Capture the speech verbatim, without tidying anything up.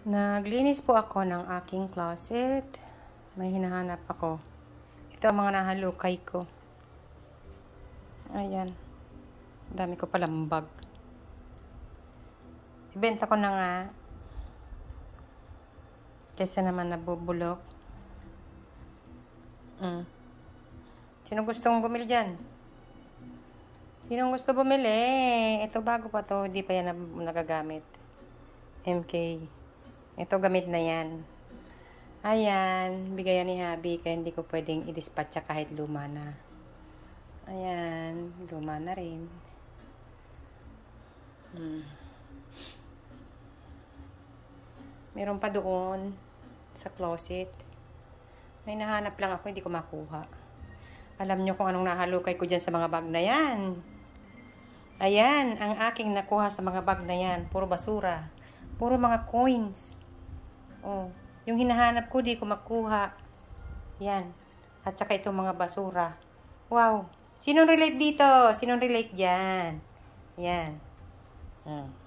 Naglinis po ako ng aking closet. May hinahanap ako. Ito ang mga nahalukay ko. Ayan. Dami ko palang bag. Ibenta ko na nga. Kaysa naman nabubulok. Mm. Sino gustong bumili dyan? Sinong gusto bumili? Ito bago pa to. Hindi pa yan nagagamit. M K. Ito gamit na yan. Ayan. Bigayan ni Habi. Kaya hindi ko pwedeng i-dispatcha kahit luma na. Ayan. Luma na rin. Hmm. Meron pa doon sa closet. May nahanap lang ako. Hindi ko makuha. Alam nyo kung anong nahalukay ko dyan sa mga bag na yan. Ayan. Ang aking nakuha sa mga bag na yan. Puro basura. Puro mga coins. Oh, yung hinahanap ko, di ko makuha. Yan. At saka itong mga basura. Wow. Sinong relate dito? Sinong relate dyan? Yan. Hmm.